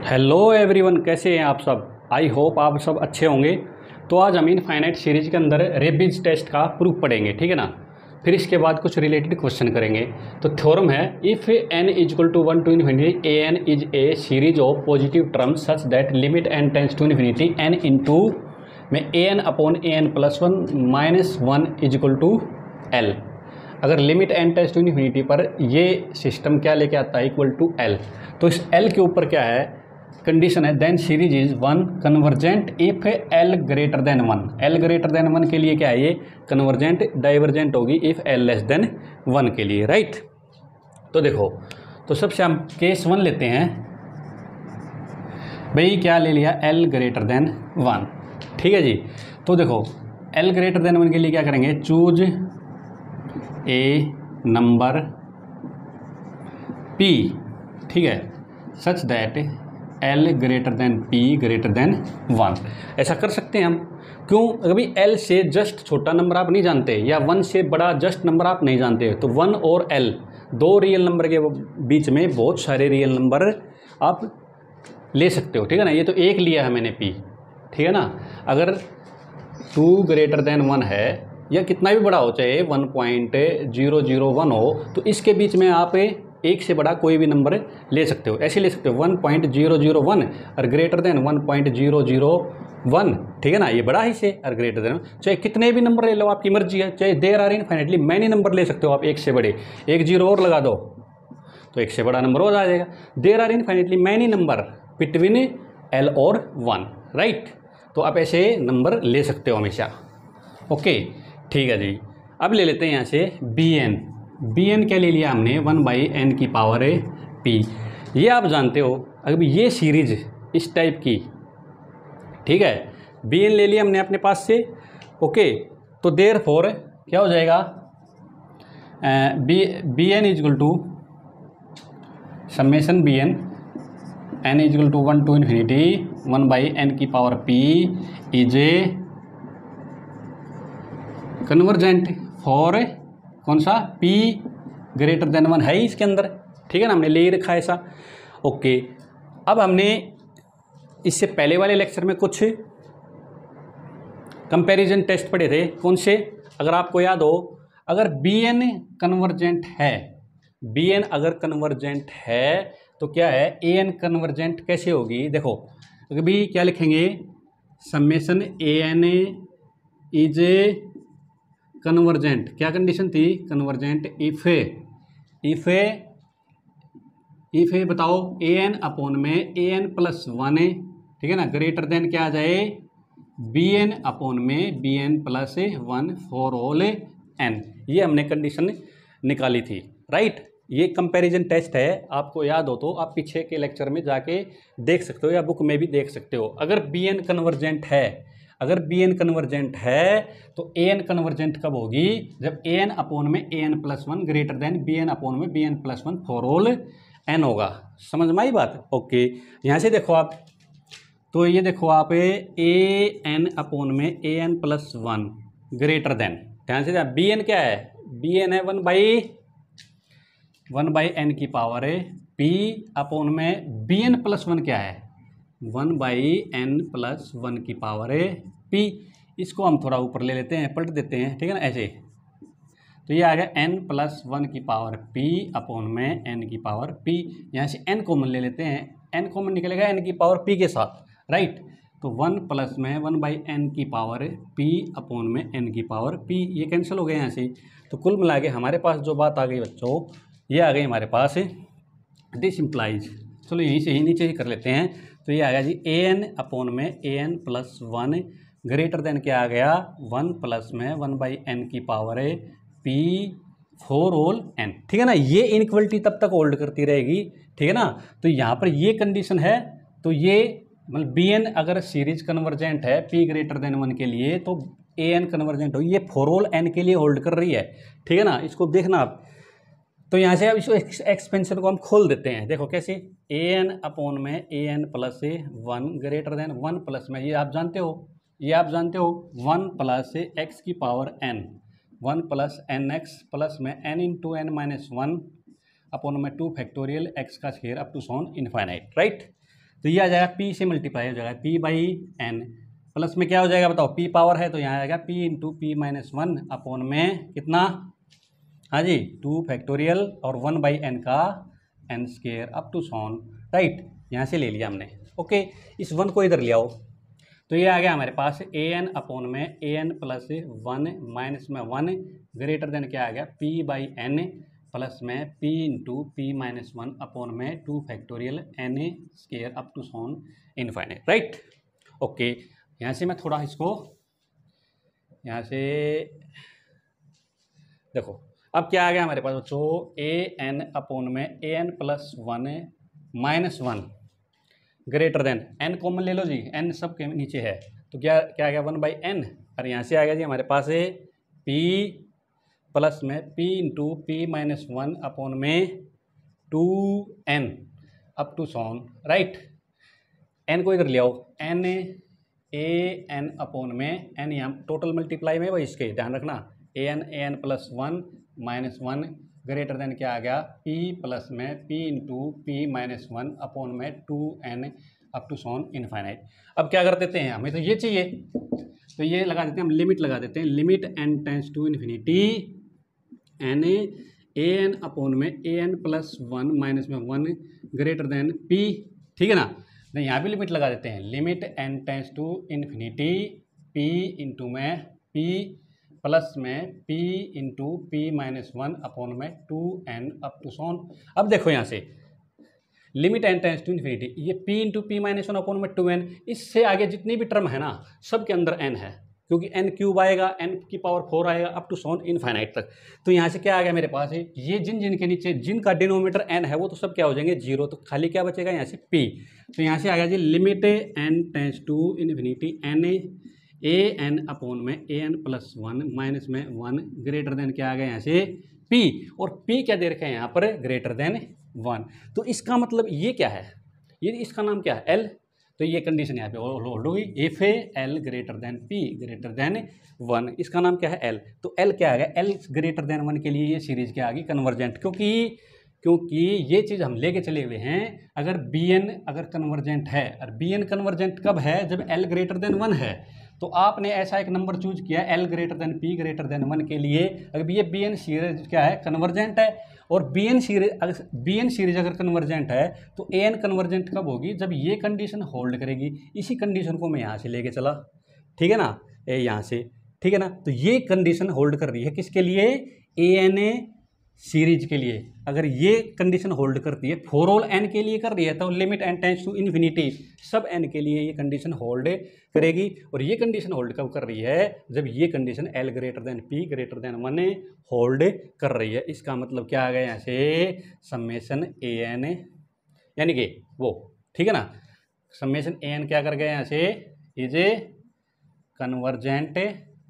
Hello everyone, कैसे हैं आप सब। आई होप आप सब अच्छे होंगे। तो आज हम इनफाइनाइट सीरीज के अंदर रेबिज टेस्ट का प्रूफ पढ़ेंगे, ठीक है ना। फिर इसके बाद कुछ रिलेटेड क्वेश्चन करेंगे। तो थ्योरम है, if N is equal to 1 to infinity A N is a series of positive terms such that limit N tends to infinity N into में A N upon A N plus one minus one is equal to L. अगर limit N tends to infinity पर ये system क्या लेके आता है, equal to L. तो इस एल के ऊपर क्या है, कंडीशन है then series is one convergent if L greater than one. L greater than one के लिए क्या है, ये कन्वर्जेंट डाइवर्जेंट होगी if L less than one के लिए, राइट। तो देखो, तो सबसे हम केस वन लेते हैं भाई, क्या ले लिया, एल ग्रेटर देन वन, ठीक है जी। तो देखो एल ग्रेटर देन वन के लिए क्या करेंगे, चूज ए नंबर पी, ठीक है, such that L greater than P greater than one. ऐसा कर सकते हैं हम, क्यों, अभी एल से जस्ट छोटा नंबर आप नहीं जानते या वन से बड़ा जस्ट नंबर आप नहीं जानते, तो वन और एल दो रियल नंबर के बीच में बहुत सारे रियल नंबर आप ले सकते हो, ठीक है ना। ये तो एक लिया है मैंने पी, ठीक है ना। अगर टू ग्रेटर देन वन है या कितना भी बड़ा हो, चाहे 1.001 हो, तो इसके बीच में आप एक से बड़ा कोई भी नंबर ले सकते हो। ऐसे ले सकते हो 1.001 और ग्रेटर देन 1.001, ठीक है ना। ये बड़ा ही से और ग्रेटर देन, चाहे कितने भी नंबर ले लो, आपकी मर्जी है। चाहे there are infinitely many number ले सकते हो आप, एक से बड़े, एक जीरो और लगा दो तो एक से बड़ा नंबर हो जाएगा। There are infinitely many number between L और वन, राइट। तो आप ऐसे नंबर ले सकते हो हमेशा, ओके, ठीक है जी। अब ले लेते हैं यहाँ से बी एन। बी एन क्या ले लिया हमने, 1/n की पावर है पी। ये आप जानते हो, अगर ये सीरीज इस टाइप की, ठीक है, बी एन ले लिया हमने अपने पास से, ओके। तो देयर फोर क्या हो जाएगा, B N is equal to summation B N N is equal to 1 to infinity 1/n की power P is a convergent for कौन सा, P ग्रेटर देन वन है ही इसके अंदर, ठीक है ना, हमने ले ही रखा है ऐसा, ओके। अब हमने इससे पहले वाले लेक्चर में कुछ कंपैरिजन टेस्ट पढ़े थे, कौन से, अगर आपको याद हो, अगर Bn कन्वर्जेंट है, Bn अगर कन्वर्जेंट है तो क्या है, An कन्वर्जेंट कैसे होगी। देखो अभी क्या लिखेंगे, summation An is a convergent, क्या कंडीशन थी, कन्वर्जेंट इफ बताओ ए एन अपॉन में ए एन प्लस वन है, ठीक है ना, ग्रेटर देन क्या आ जाए, बी एन अपॉन में B N plus one for all N. ये हमने कंडीशन निकाली थी, राइट। ये कंपैरिजन टेस्ट है, आपको याद हो तो आप पीछे के लेक्चर में जाके देख सकते हो या बुक में भी देख सकते हो। अगर बी एन कन्वर्जेंट है, अगर बी एन कन्वर्जेंट है तो ए एन कन्वर्जेंट कब होगी, जब ए एन अपॉन में A N plus one greater than B N upon में B N plus one for all N होगा। समझ में आई बात, ओके। यहाँ से देखो आप, तो ये देखो आप ए एन अपॉन में A N plus one greater than, ध्यान से बी एन क्या है, बी एन है 1/n की पावर है पी अपॉन में बी एन प्लस वन क्या है, 1/n प्लस वन की पावर है पी। इसको हम थोड़ा ऊपर ले लेते हैं, पलट देते हैं, ठीक है ना, ऐसे। तो ये आ गया n प्लस वन की पावर p अपॉन में n की पावर p। यहाँ से n कॉमन ले लेते हैं, n कॉमन निकलेगा n की पावर p के साथ, राइट। तो 1 प्लस में 1/n की पावर p अपॉन में n की पावर p, ये कैंसिल हो गया यहाँ से। तो कुल मिला के हमारे पास जो बात आ गई बच्चों, ये आ गई हमारे पास दिस इम्प्लाइज, चलो यहीं से ही नीचे ही कर लेते हैं। तो ये आ गया जी ए एन अपॉन में A N plus one greater than क्या आ गया, 1 प्लस में 1/n की पावर है पी फॉर ऑल एन, ठीक है ना। ये इनइक्वलिटी तब तक होल्ड करती रहेगी, ठीक है ना। तो यहाँ पर ये कंडीशन है, तो ये मतलब बी एन अगर सीरीज कन्वर्जेंट है पी ग्रेटर देन वन के लिए, तो ए एन कन्वर्जेंट हो, ये फॉर ऑल एन के लिए होल्ड कर रही है, ठीक है ना। इसको देखना आप। तो यहाँ से अब इस एक्सपेंशन को हम खोल देते हैं, देखो कैसे, ए एन अपॉन में A N plus one greater than 1 plus में, ये आप जानते हो, ये आप जानते हो 1 प्लस एक्स की power n, 1 plus n x plus में n into n minus one upon में 2 फैक्टोरियल एक्स का square up to so on infinite, right. तो ये आ जाएगा पी से मल्टीप्लाई हो जाएगा पी बाई एन, प्लस में क्या हो जाएगा बताओ, पी पावर है तो यहाँ आएगा p into p minus one upon में कितना, हाँ जी 2 फैक्टोरियल और 1 बाई एन का n square up to so on, right, यहाँ से ले लिया हमने। ओके, इस 1 को इधर ले आओ तो ये आ गया हमारे पास ए एन अपॉन में ए एन प्लस 1 माइनस में 1 ग्रेटर देन क्या आ गया पी बाई एन प्लस में p into p minus 1 upon में 2 factorial n square up to so on infinite, right. Okay, यहाँ से मैं थोड़ा इसको यहाँ से देखो, अब क्या आ गया हमारे पास बच्चों, ए एन अपॉन में A N plus 1 minus 1 greater than, n common ले लो जी, एन सब के नीचे है तो क्या क्या आ गया 1 बाई एन, और यहाँ से आ गया जी हमारे पास है पी प्लस में p into p minus 1 upon में 2n up to so on, right. N को इधर ले आओ, एन ए एन अपॉन में एन यहाँ टोटल मल्टीप्लाई में भाई इसके ध्यान रखना, a N plus 1 minus 1 greater than क्या आ गया p प्लस में p into p minus 1 upon में 2n up to so on infinite. अब क्या कर देते हैं, हमें तो ये चाहिए तो ये लगा देते हैं हम, लिमिट लगा देते हैं, limit n tends to infinity n a N upon में ए एन प्लस 1 माइनस में 1 ग्रेटर देन p, ठीक है ना। तो यहाँ भी लिमिट लगा देते हैं, limit n tends to infinity p into में p प्लस में p into p minus 1 upon में 2n अप टू सॉन। अब देखो यहाँ से limit n tends to infinity, ये p into p minus 1 upon में 2n, इससे आगे जितनी भी टर्म है ना सब के अंदर n है, क्योंकि n क्यूब आएगा, n की पावर 4 आएगा अप टू सॉन इनफाइनाइट तक। तो यहाँ से क्या आ गया मेरे पास है, ये जिन के नीचे जिनका डिनोमिनेटर n है वो तो सब क्या हो जाएंगे 0, तो खाली क्या बचेगा यहाँ से p। तो यहाँ से आ गया जी limit n tends to infinity n a N upon में ए एन प्लस 1 माइनस में 1 ग्रेटर देन क्या आ गया यहाँ से p, और p क्या दे रखा है यहाँ पर ग्रेटर देन 1। तो इसका मतलब ये क्या है, ये इसका नाम क्या है l, तो ये कंडीशन यहाँ पे होल्ड होगी, if l greater than p greater than 1, इसका नाम क्या है l। तो l क्या आ गया, l ग्रेटर देन 1 के लिए ये सीरीज क्या आ गई कन्वर्जेंट, क्योंकि ये चीज़ हम लेके चले हुए हैं, अगर bn अगर कन्वर्जेंट है, और bn कन्वर्जेंट कब है, जब l ग्रेटर देन 1 है। तो आपने ऐसा एक नंबर चूज किया l greater than p greater than 1 के लिए, अगर ये bn सीरीज क्या है कन्वर्जेंट है, और bn सीरीज अगर कन्वर्जेंट है तो an कन्वर्जेंट कब होगी, जब ये कंडीशन होल्ड करेगी। इसी कंडीशन को मैं यहाँ से लेके चला, ठीक है ना, यहाँ से, ठीक है ना। तो ये कंडीशन होल्ड कर रही है किसके लिए, an सीरीज के लिए। अगर ये कंडीशन होल्ड करती है फॉर ऑल n के लिए कर रही है, तो limit n tends to infinity सब n के लिए ये कंडीशन होल्ड करेगी। और ये कंडीशन होल्ड कब कर रही है, जब ये condition l greater than p greater than 1 hold कर रही है। इसका मतलब क्या आ गया यहाँ से, समेशन an यानी कि वो, ठीक है ना, समेशन an क्या कर गया यहाँ से, is a convergent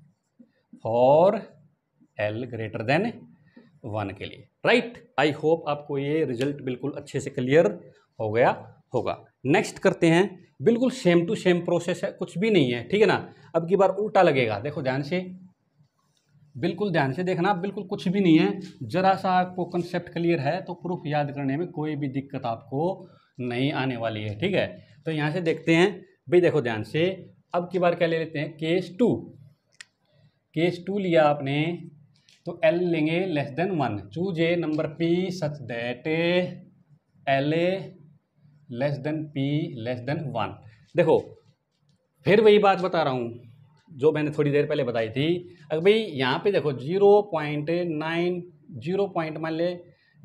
for l greater than 1 के लिए, राइट। आई होप आपको ये रिजल्ट बिल्कुल अच्छे से क्लियर हो गया होगा। नेक्स्ट करते हैं, बिल्कुल सेम टू सेम प्रोसेस है, कुछ भी नहीं है, ठीक है ना। अब की बार उल्टा लगेगा, देखो ध्यान से, बिल्कुल ध्यान से देखना, बिल्कुल कुछ भी नहीं है, जरा सा आपको कंसेप्ट क्लियर है तो प्रूफ याद करने में कोई भी दिक्कत आपको नहीं आने वाली है, ठीक है। तो यहाँ से देखते हैं भाई, देखो ध्यान से, अब की बार क्या ले लेते हैं, केस टू लिया आपने, तो l लेंगे less then 1, choose a number p such that l less than p less then 1। देखो फिर वही बात बता रहा हूँ जो मैंने थोड़ी देर पहले बताई थी। अगर भाई यहाँ पे देखो 0.9 मान ले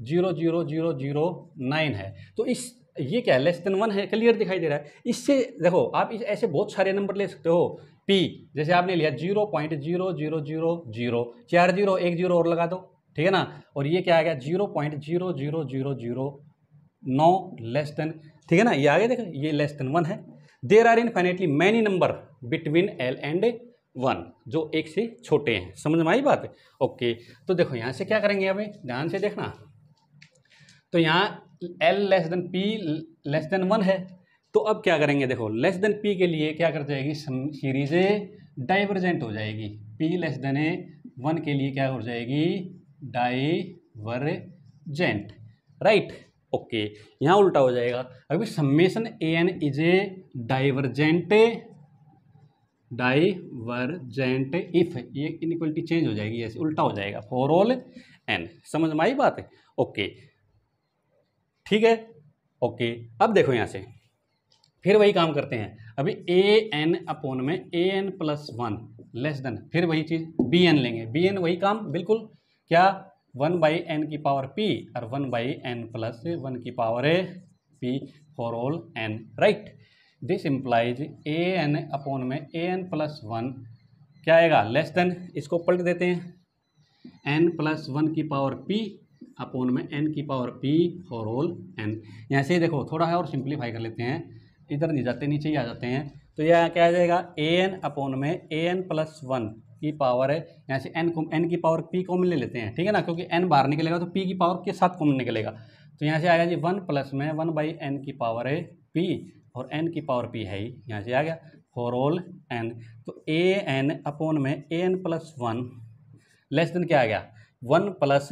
0.0009 है, तो इस ये क्या है, लेस देन 1 है, क्लियर दिखाई दे रहा है। इससे देखो आप इस ऐसे बहुत सारे नंबर ले सकते हो, p जैसे आपने लिया 0.0000, 4 0 1 0 और लगा दो, ठीक है ना। और ये क्या आ गया 0.00009 लेस देन, ठीक है ना, ये आ गया, देखो ये लेस देन 1 है। There are infinitely many number between l and 1 जो एक से छोटे हैं, समझ में आई बात। ओके, तो देखो यहाँ से क्या करेंगे, अभी ध्यान से देखना, तो यहाँ l less than p less then 1 है, तो अब क्या करेंगे, देखो लेस देन p के लिए क्या कर जाएगी, सीरीज डाइवर्जेंट हो जाएगी, p लेस देन 1 के लिए क्या हो जाएगी, डाइवर्जेंट, राइट। ओके, यहाँ उल्टा हो जाएगा। अभी summation a N is a divergent if, ये इनइक्वलिटी चेंज हो जाएगी, ऐसे उल्टा हो जाएगा फॉर ऑल एन। समझ में आई बात है? ओके ठीक है। ओके अब देखो यहाँ से फिर वही काम करते हैं। अभी ए एन अपोन में A N plus one less than, फिर वही चीज़ बी एन लेंगे, बी एन वही काम बिल्कुल, क्या 1/n की पावर p और 1/n प्लस 1 की power p for all n, right. This implies a n upon में ए एन प्लस वन क्या आएगा लेस देन, इसको पलट देते हैं n प्लस वन की पावर p अपोन में n की power p for all n। यहाँ से देखो थोड़ा है और सिंप्लीफाई कर लेते हैं, इधर नहीं जाते नीचे ही आ जाते हैं, तो यह क्या आ जाएगा ए एन अपोन में ए एन प्लस वन की पावर है, यहाँ से एन की पावर p कॉमन ले लेते हैं, ठीक है ना, क्योंकि n बाहर निकलेगा तो p की पावर के साथ कॉमन निकलेगा, तो यहाँ से आएगा जी 1 प्लस में 1/n की पावर है p और n की पावर p है ही, यहाँ से आ गया फॉर ऑल n। तो ए एन अपोन में A N plus one less than क्या आ गया 1 प्लस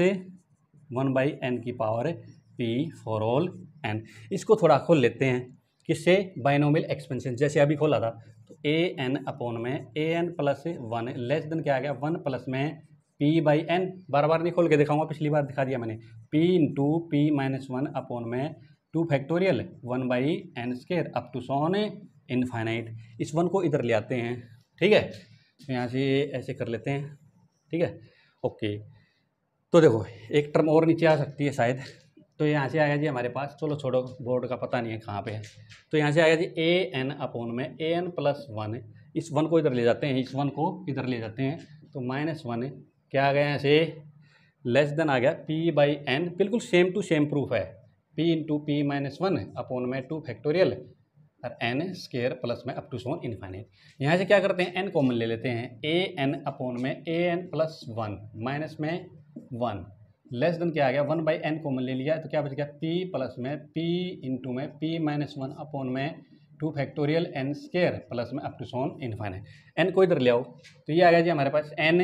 1/n की power p for all n। इसको थोड़ा खोल लेते हैं, किससे, बाइनोमियल एक्सपेंशन, जैसे अभी खोला था, तो ए एन अपोन में A N plus one less than क्या आ गया 1 प्लस में p/n, बार बार नहीं खोल के दिखाऊंगा, पिछली बार दिखा दिया मैंने, p into p minus one upon में 2 factorial 1/n² up to so on infinite. इस वन को इधर ले आते हैं, ठीक है, तो यहाँ से ऐसे कर लेते हैं, ठीक है। ओके तो देखो एक टर्म और नीचे आ सकती है शायद, तो यहाँ से आएगा जी हमारे पास, चलो छोड़ो बोर्ड का पता नहीं है कहाँ पे है, तो यहाँ से आएगा जी ए एन अपोन में ए एन प्लस वन, इस वन को इधर ले जाते हैं, इस वन को इधर ले जाते हैं, तो -1 क्या आ गया यहाँ से लेस देन आ गया p/n, बिल्कुल सेम टू सेम प्रूफ है, p into p minus one upon में 2 फैक्टोरियल और n² प्लस में अप टू सोन इनफाइनाइट। यहाँ से क्या करते हैं n कॉमन ले लेते हैं, ए एन अपोन में A N plus one minus में 1 लेस देन क्या आ गया 1/n कॉमन ले लिया, तो क्या बच गया p प्लस में p इंटू में p माइनस वन अपोन में 2 फैक्टोरियल n² प्लस में up to so on infinite. n को इधर ले आओ, तो ये आ गया जी हमारे पास n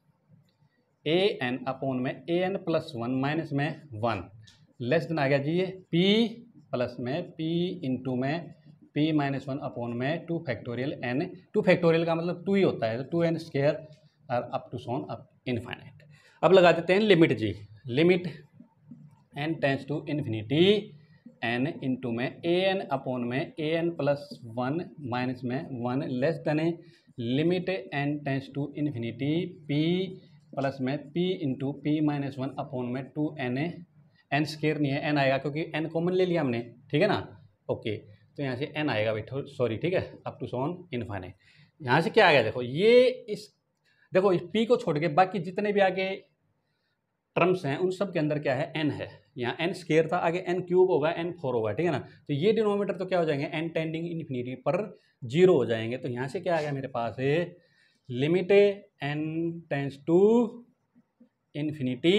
ए एन अपोन में A N plus one minus में 1 लेस देन आ गया जी ये p प्लस में p इंटू में p माइनस वन अपोन में 2 फैक्टोरियल n, 2 फैक्टोरियल का मतलब 2 ही होता है, तो 2n² और up to so on up infinite. अब लगा देते हैं लिमिट जी, limit n tends to infinity n into में ए एन अपोन में A N plus one minus में 1 less than limit n tends to infinity p plus में p into p minus one upon में 2n, n² नहीं है n आएगा क्योंकि n common ले लिया हमने, ठीक है ना। ओके तो यहाँ से n आएगा भाई, सॉरी, ठीक है, अप टू सोन इनफाइनाइट। यहाँ से क्या आ गया देखो, ये इस देखो इस p को छोड़ के बाकी जितने भी आगे टर्म्स हैं उन सब के अंदर क्या है n है, यहाँ n² था, आगे n³ होगा, n4 होगा, ठीक है ना, तो ये डिनोमिनेटर तो क्या हो जाएंगे n टेंडिंग इन्फिनिटी पर 0 हो जाएंगे। तो यहाँ से क्या आ गया मेरे पास है limit n tends to infinity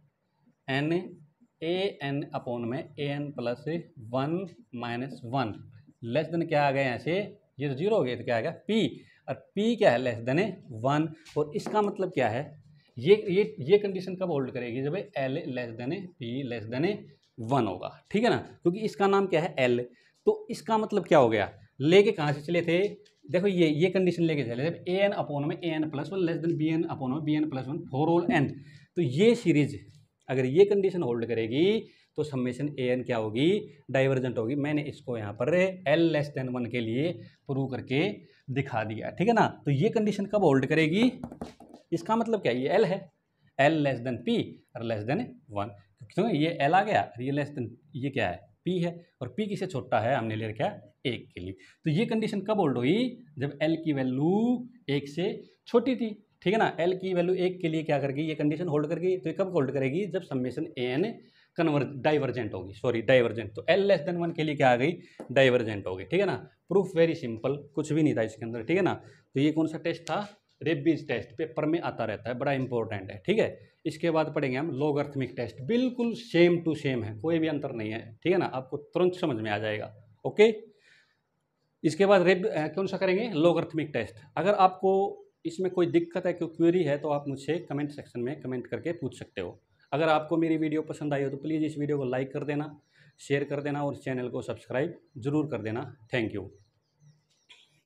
n a n upon में A N plus one minus one less than क्या आ गया यहाँ से, ये तो 0 हो गया, तो क्या आ गया p, और p क्या है लेस देन 1, और इसका मतलब क्या है, ये कंडीशन कब होल्ड करेगी, जब l less than p less then 1 होगा, ठीक है ना, क्योंकि इसका नाम क्या है l, तो इसका मतलब क्या हो गया, लेके कहाँ से चले थे, देखो ये कंडीशन लेके चले जब ए एन अपोन में A N plus one less than B n upon में B N plus one for all n, तो ये सीरीज अगर ये कंडीशन होल्ड करेगी तो समेशन ए एन क्या होगी, डाइवर्जेंट होगी। मैंने इसको यहाँ पर l लेस देन 1 के लिए प्रूव करके दिखा दिया, ठीक है ना। तो ये कंडीशन कब होल्ड करेगी, इसका मतलब क्या है, ये l है, l लेस देन p और लेस देन 1, क्यों ये l आ गया और ये लेस देन ये क्या है p है, और p किसे छोटा है, हमने ले रखा 1 के लिए। तो ये कंडीशन कब होल्ड हुई, जब l की वैल्यू 1 से छोटी थी, ठीक है ना, l की वैल्यू 1 के लिए क्या करेगी, ये कंडीशन होल्ड करेगी। तो ये कब होल्ड करेगी, जब समेशन ए एन डाइवर्जेंट होगी, सॉरी डाइवर्जेंट, तो l लेस देन 1 के लिए क्या आ गई, डाइवर्जेंट होगी, ठीक है ना। प्रूफ वेरी सिंपल, कुछ भी नहीं था इसके अंदर, ठीक है ना। तो ये कौन सा टेस्ट था, रेबीज टेस्ट, पेपर में आता रहता है, बड़ा इंपॉर्टेंट है, ठीक है। इसके बाद पढ़ेंगे हम लॉगरिथमिक टेस्ट, बिल्कुल सेम टू सेम है, कोई भी अंतर नहीं है, ठीक है ना, आपको तुरंत समझ में आ जाएगा। ओके इसके बाद कौन सा करेंगे, लॉगरिथमिक टेस्ट। अगर आपको इसमें कोई दिक्कत है, कोई क्वेरी है, तो आप मुझसे कमेंट सेक्शन में कमेंट करके पूछ सकते हो। अगर आपको मेरी वीडियो पसंद आई हो तो प्लीज़ इस वीडियो को लाइक कर देना, शेयर कर देना और चैनल को सब्सक्राइब ज़रूर कर देना। Thank you.